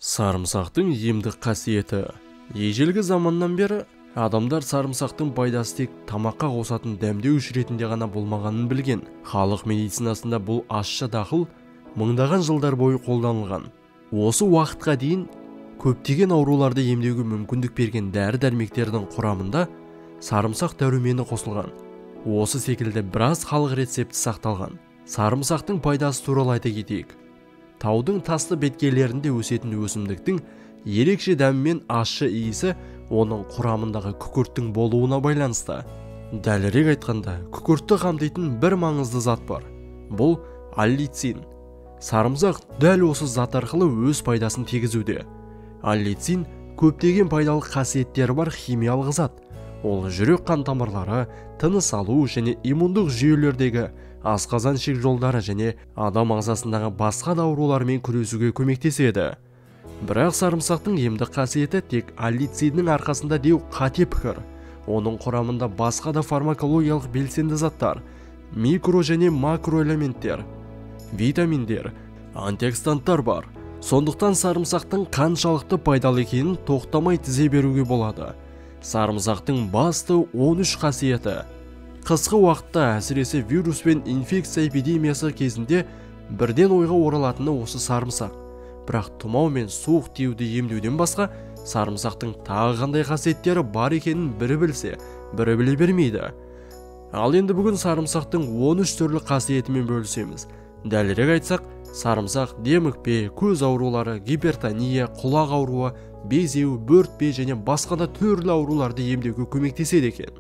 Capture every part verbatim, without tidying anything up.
Сарымсақтың емдік қасиеті. Ежелгі заманнан бері адамдар сарымсақтың пайдасы тек тамаққа қосатын дәмдеуіш ретінде ғана болмағанын білген. Халық медицинасында бұл ащы дақыл мыңдаған жылдар бойы қолданылған. Осы уақытқа дейін көптеген ауруларды емдеуге мүмкіндік берген дәрі-дәрмектердің құрамында сарымсақ дәрумені қосылған. Осы секілді біраз халық рецепті сақталған. Сарымсақтың пайдасы туралы айта кетейік. Таудың тасты беткейлерінде өсетін өсімдіктің ерекше дәмі мен ащы иісі оның құрамындағы күкірттің болуына байланысты. Дәлірек айтқанда, күкіртті қамтитын бір маңызды зат бар. Бұл аллицин. Сарымсақ дәл осы зат арқылы өз пайдасын тигізуде. Аллицин көптеген пайдалы қасиеттері бар химиялық зат. Ол жүрек қан тамырлары, тыныс алу және иммундық жүйелердегі асқазан ішек жолдары және адам ағзасындағы басқа да аурулармен күресуге көмектеседі. Бірақ сарымсақтың емдік қасиеті тек аллициннің арқасында деу қате пікір. Оның құрамында басқа да фармакологиялық белсенді заттар, микро және макроэлементтер, витаминдер, антиоксиданттар бар. Сондықтан сарымсақтың қаншалықты пайдалы екенін тоқтамай тізе беруге болады. Сарымсақтың басты он үш қасиеті. Қысқы уақытта әсіресе вирус пен инфекция эпидемиясы кезінде бірден ойға оралатыны осы сарымсақ. Бірақ тұмау мен суық тиюді емдеуден басқа сарымсақтың тағы қандай қасиеттері бар екенін бірі білсе, бірі біле бермейді. Ал енді бүгін сарымсақтың он үш түрлі қасиетімен бөлісеміз. Дәлірек айтсақ, сарымсақ демікпе, көз аурулары, гипертония, құлақ ауруы, безеу, бөртпе және басқа да түрлі ауруларды емдеуге көмектеседі екен.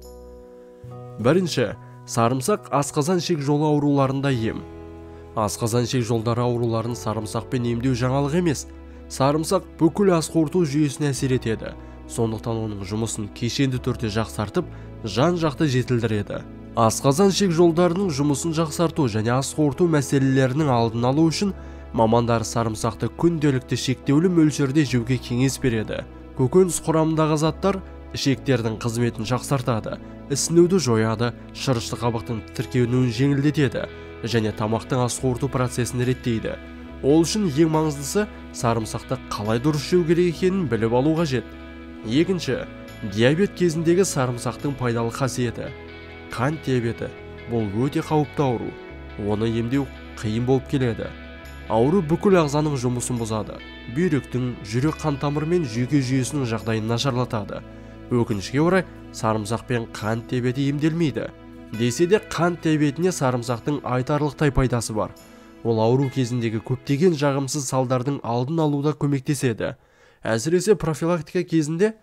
Бірінші, сарымсақ асқазан ішек жолы ауруларында ем. Асқазан ішек жолдары ауруларын сарымсақпен емдеу жаңалық емес. Сарымсақ бүкіл ас қорыту жүйесіне әсер етеді. Сондықтан оның жұмысын кешенді түрде жақсартып, жан-жақты жетілдіреді. Асқазан ішек жолдарының жұмысын жақсарту және ас қорыту мәселелерінің алдын алу үшін мамандар сарымсақты күнделікті шектеулі мөлшерде жеуге кеңес береді. Көкөніс құрамындағы заттар ішектердің қызметін жақсартады, ісінуді жояды, шырышты қабықтың тіркеуін жеңілдетеді және тамақтың ас қорыту процесін реттейді. Ол үшін ең маңыздысы сарымсақты қалай дұрыс жеу керек екенін біліп алу қажет. Екінші, диабет кезіндегі сарымсақтың пайдалы қасиеті. Қант диабеті бұл өте қауіпті ауру. Оны емдеу қиын болып келеді. Ауру бүкіл ағзаның жұмысын бұзады. Бүйректің, жүрек қан тамыры мен жүйке жүйесінің жағдайын нашарлатады. Өкінішке орай, сарымсақпен қант диабеті емделмейді. Десе де қант диабетіне сарымсақтың айтарлықтай пайдасы бар. Ол ауру кезіндегі көптеген жағымсыз салдардың алдын алуда көмектеседі. Әсіресе профилактика кезінде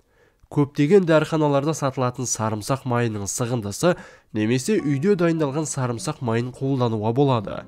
көптеген дәріханаларда сатылатын сарымсақ майының сығындысы немесе үйде дайындалған сарымсақ майын қолдануға болады.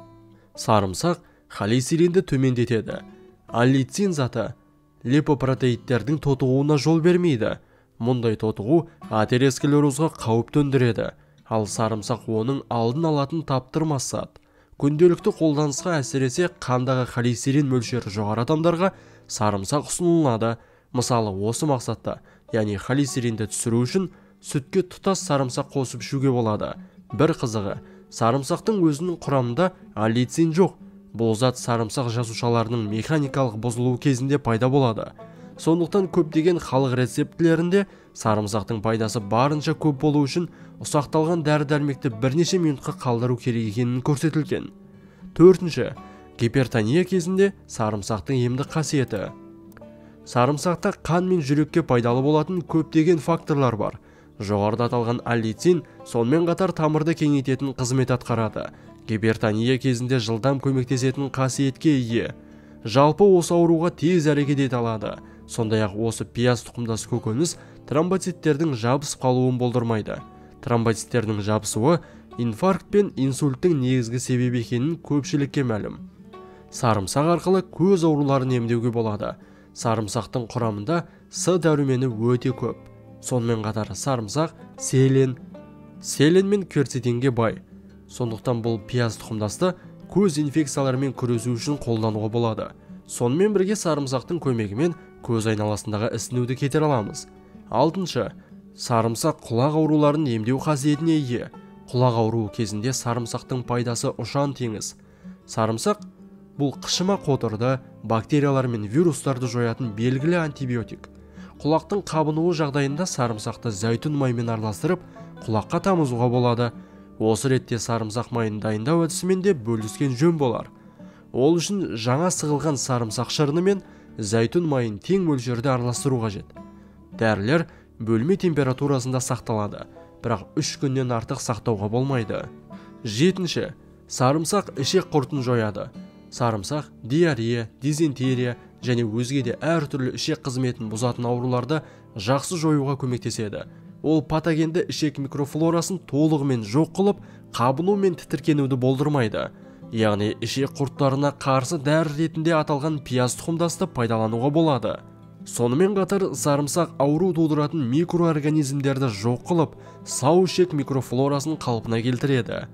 Сарымсақ холестеринді төмендетеді. Аллицин заты липопротеидтердің тотығуына жол бермейді. Мұндай тотығу атеросклерозға қауіп төндіреді. Ал сарымсақ оның алдын алатын таптырмас зат. Күнделікті қолданысқа әсіресе қандағы холестерин мөлшері жоғары адамдарға сарымсақ ұсынылады. Мысалы, осы мақсатта, яғни холестеринді түсіру үшін сүтке тұтас сарымсақ қосып ішуге болады. Бір қызығы, сарымсақтың өзінің құрамында аллицин жоқ. Бұл зат сарымсақ жасушаларының механикалық бұзылуы кезінде пайда болады. Сондықтан көптеген халық рецептілерінде сарымсақтың пайдасы барынша көп болу үшін ұсақталған дәрі-дәрмекті бірнеше минутқа қалдыру керек екенін көрсетілген. Төртінші, гипертония кезінде сарымсақтың емдік қасиеті. Сарымсақта қан мен жүрекке пайдалы болатын көптеген факторлар бар. Жоғарыда аталған аллицин сонымен қатар тамырды кеңейтетін қызмет атқарады. Гипертония кезінде жылдам көмектесетін қасиетке ие. Жалпы осы ауруға тез әрекет ете алады. Сондай-ақ осы пияз тұқымдас көкөніс тромбоциттердің жабысып қалуын болдырмайды. Тромбоциттердің жабысуы инфаркт пен инсульттің негізгі себебі екенін көпшілікке мәлім. Сарымсақ арқылы көз ауруларын емдеуге болады. Сарымсақтың құрамында С дәрумені өте көп. Сонымен қатар сарымсақ селен, селен мен кверцетинге бай. Сондықтан бұл пияз тұқымдасты көз инфекцияларымен күресу үшін қолдануға болады. Сонымен бірге сарымсақтың көмегімен көз айналасындағы ісінуді кетіре аламыз. Алтыншы, сарымсақ құлақ ауруларын емдеу қасиетіне ие. Құлақ ауруы кезінде сарымсақтың пайдасы ұшан теңіз. Сарымсақ бұл қышыма қотырды, бактериялар мен вирустарды жоятын белгілі антибиотик. Құлақтың қабынуы жағдайында сарымсақты зәйтүн майымен араластырып, құлаққа тамызуға болады. Осы ретте сарымсақ майын дайындау әдісімен де бөліскен жөн болар. Ол үшін жаңа сығылған сарымсақ шырыны мен зәйтүн майын тең мөлшерде араластыру қажет. Дәрілер бөлме температурасында сақталады, бірақ үш күннен артық сақтауға болмайды. Жетінші. Сарымсақ ішек құртын жояды. Сарымсақ диарея, дизентерия және өзге де әртүрлі ішек қызметін бұзатын ауруларды жақсы жоюға көмектеседі. Ол патогенді ішек микрофлорасын толығымен жоқ қылып, қабыну мен тітіркенуді болдырмайды. Яғни ішек құрттарына қарсы дәрі ретінде аталған пияз тұқымдасты пайдалануға болады. Сонымен қатар сарымсақ ауру тудыратын микроорганизмдерді жоқ қылып, сау ішек микрофлорасын қалпына келтіреді.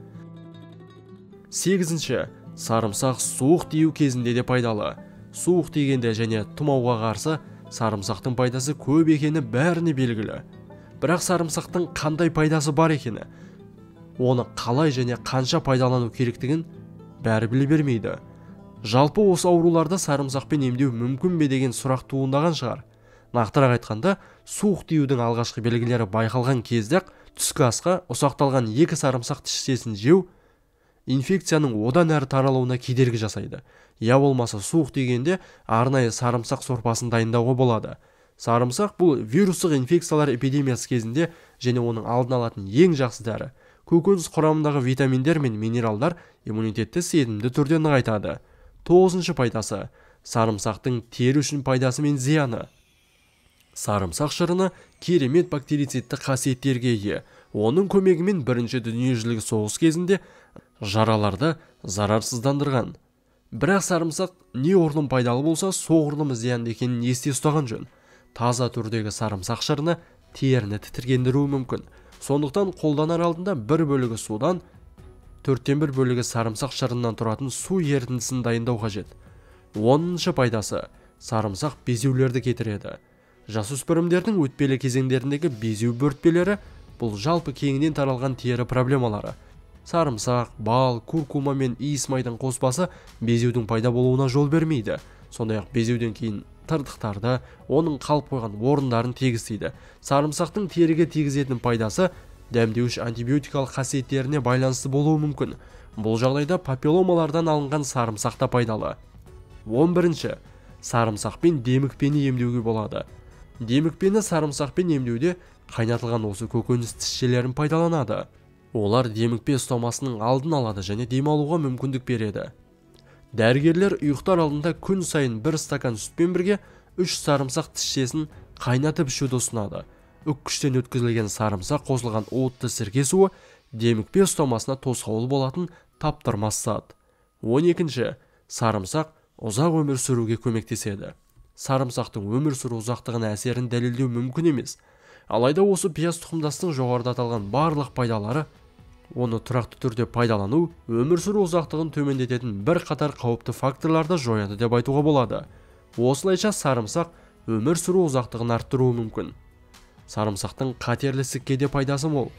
Сегізінші. Сарымсақ суық тию кезінде де пайдалы. Суық тигенде және тұмауға қарсы сарымсақтың пайдасы көп екені бәріне белгілі. Бірақ сарымсақтың қандай пайдасы бар екені, оны қалай және қанша пайдалану керектігін бәрі біле бермейді. Жалпы осы ауруларды сарымсақпен емдеу мүмкін бе деген сұрақ туындаған шығар. Нақтырақ айтқанда, суық тиюдің алғашқы белгілері байқалған кезде түскі асқа ұсақталған екі сарымсақ тістесін жеу инфекцияның одан әрі таралуына кедергі жасайды. Я болмаса суық тигенде арнайы сарымсақ сорпасын дайындауға болады. Сарымсақ бұл вирустық инфекциялар эпидемиясы кезінде және оның алдын алатын ең жақсы дәрі. Көкөніс құрамындағы витаминдер мен минералдар иммунитетті сенімді түрде нығайтады. Тоғызыншы пайдасы. Сарымсақтың тері үшін пайдасы мен зияны. Сарымсақ шырыны керемет бактерицидті қасиеттерге ие. Оның көмегімен бірінші дүниежүзілік соғыс кезінде жараларды зарарсыздандырған. Бірақ сарымсақ неғұрлым пайдалы болса, соғұрлым зиянды екенін есте ұстаған жөн. Таза түрдегі сарымсақ шырыны теріні тітіргендіруі мүмкін. Сондықтан қолданар алдында бір бөлігі судан, төрттен бір бөлігі сарымсақ шырынынан тұратын су ерітіндісін дайындау қажет. оныншы пайдасы. Сарымсақ безеулерді кетіреді. Жасөспірімдердің өтпелі кезеңдеріндегі безеу бөртпелері бұл жалпы кеңінен таралған тері проблемалары. Сарымсақ, бал, куркума мен иіс майдың қоспасы безеудің пайда болуына жол бермейді. Сондай-ақ безеуден кейін тыртықтарды, оның қалып қойған орындарын тегістейді. Сарымсақтың теріге тигізетін пайдасы дәмдеуіш антибиотикалық қасиеттеріне байланысты болуы мүмкін. Бұл жағдайда папилломалардан алынған сарымсақ та пайдалы. он бірінші. Сарымсақпен демікпені емдеуге болады. Демікпені сарымсақпен емдеуде қайнатылған осы көкөніс тісшелерін пайдаланады. Олар демікпе ұстамасының алдын алады және демалуға мүмкіндік береді. Дәрігерлер ұйықтар алдында күн сайын бір стакан сүтпен бірге үш сарымсақ тісшесін қайнатып ішуді ұсынады. Үккіштен өткізілген сарымсақ қосылған уытты сірке суы демікпе ұстамасына тосқауыл болатын таптырмас зат. он екінші. Сарымсақ ұзақ өмір сүруге көмектеседі. Сарымсақтың өмір сүру ұзақтығына әсерін дәлелдеу мүмкін емес. Алайда осы пияз тұқымдастың жоғарыда аталған барлық пайдалары оны тұрақты түрде пайдалану өмір сүру ұзақтығын төмендететін бір қатар қауіпті факторларды жояды деп айтуға болады. Осылайша сарымсақ өмір сүру ұзақтығын арттыруы мүмкін. Сарымсақтың қатерлі ісікке де пайдасы мол.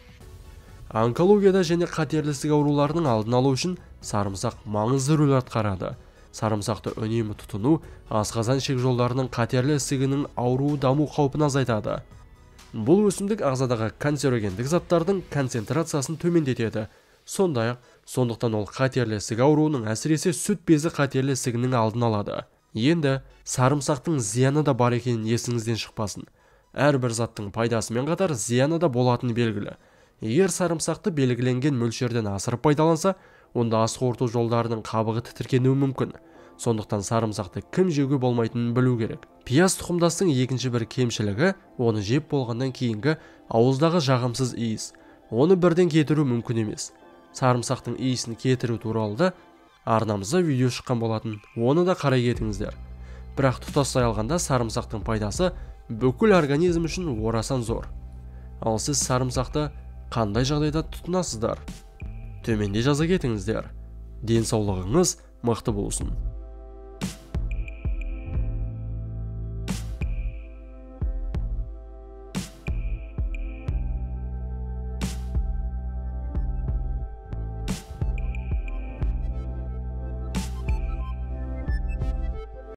Онкологияда және қатерлі ісік ауруларының алдын алу үшін сарымсақ маңызды рөл атқарады. Сарымсақты үнемі тұтыну асқазан ішек жолдарының қатерлі ісігінің ауруы даму қаупін азайтады. Бұл өсімдік ағзадағы канцерогендік заттардың концентрациясын төмендетеді. Сондай-ақ, сондықтан ол қатерлі ісік ауруының әсіресе сүт безі қатерлі ісігінің алдын алады. Енді сарымсақтың зияны да бар екенін есіңізден шықпасын. Әрбір заттың пайдасымен қатар зияны да болатыны белгілі. Егер сарымсақты белгіленген мөлшерден асырып пайдаланса, онда ас қорыту жолдарының қабығы тітіркенуі мүмкін. Сондықтан сарымсақты кім жеуге болмайтынын білу керек. Пияз тұқымдастың екінші бір кемшілігі оны жеп болғаннан кейінгі ауыздағы жағымсыз иіс. Оны бірден кетіру мүмкін емес. Сарымсақтың иісін кетіру туралы да арнамызда видео шыққан болатын. Оны да қарай кетіңіздер. Бірақ тұтастай алғанда сарымсақтың пайдасы бүкіл организм үшін орасан зор. Ал сіз сарымсақты қандай жағдайда тұтынасыздар? Төменде жаза кетіңіздер. Денсаулығыңыз мықты болсын.